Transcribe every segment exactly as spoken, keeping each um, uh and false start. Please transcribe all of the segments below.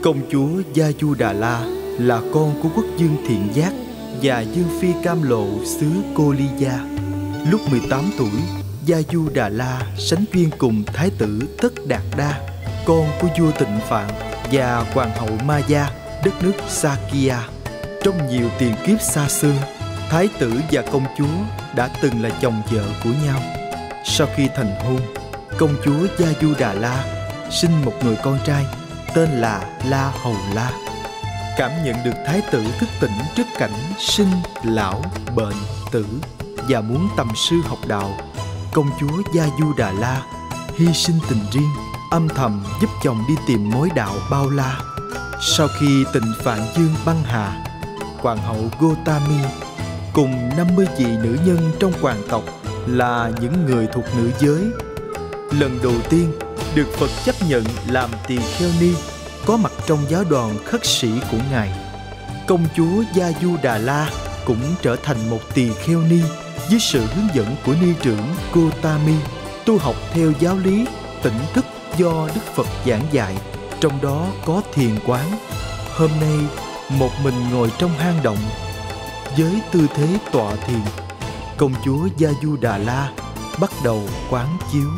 Công chúa Gia Du Đà La là con của quốc vương Thiện Giác và vương phi Cam Lộ xứ Cô Ly Gia. Lúc mười tám tuổi, Gia Du Đà La sánh duyên cùng thái tử Tất Đạt Đa, con của vua Tịnh Phạn và hoàng hậu Maya, đất nước Sakya. Trong nhiều tiền kiếp xa xưa, thái tử và công chúa đã từng là chồng vợ của nhau. Sau khi thành hôn, công chúa Gia Du Đà La sinh một người con trai tên là La Hầu La. Cảm nhận được thái tử thức tỉnh trước cảnh sinh, lão, bệnh, tử và muốn tầm sư học đạo, công chúa Gia Du Đà La hy sinh tình riêng, âm thầm giúp chồng đi tìm mối đạo bao la. Sau khi Tịnh Phạn vương băng hà, hoàng hậu Gotami cùng năm mươi vị nữ nhân trong hoàng tộc là những người thuộc nữ giới, lần đầu tiên được Phật chấp nhận làm tỳ kheo ni, có mặt trong giáo đoàn khất sĩ của Ngài. Công chúa Gia Du Đà La cũng trở thành một tỳ kheo ni dưới sự hướng dẫn của ni trưởng Gotami, tu học theo giáo lý tỉnh thức do Đức Phật giảng dạy, trong đó có thiền quán. Hôm nay, một mình ngồi trong hang động với tư thế tọa thiền, công chúa Gia Du Đà La bắt đầu quán chiếu.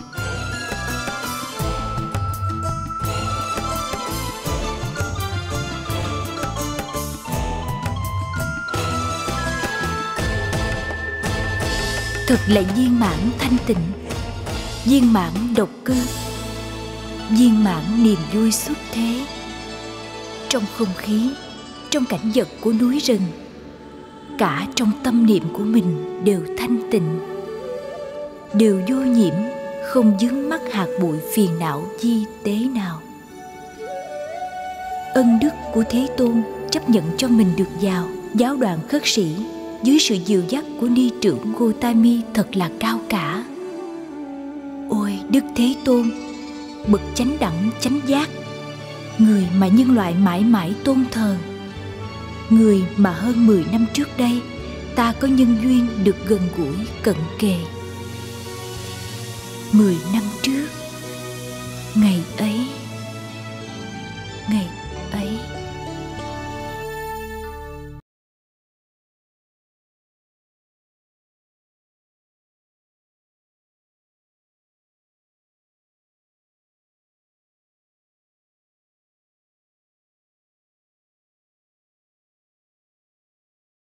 Thật là viên mãn thanh tịnh, viên mãn độc cư, viên mãn niềm vui xuất thế. Trong không khí, trong cảnh vật của núi rừng, cả trong tâm niệm của mình đều thanh tịnh, đều vô nhiễm, không vướng mắc hạt bụi phiền não di tế nào. Ân đức của Thế Tôn chấp nhận cho mình được vào giáo đoàn khất sĩ dưới sự dìu dắt của ni trưởng Gotami thật là cao cả. Ôi Đức Thế Tôn, bậc chánh đẳng chánh giác, người mà nhân loại mãi mãi tôn thờ, người mà hơn mười năm trước đây ta có nhân duyên được gần gũi cận kề. Mười năm trước,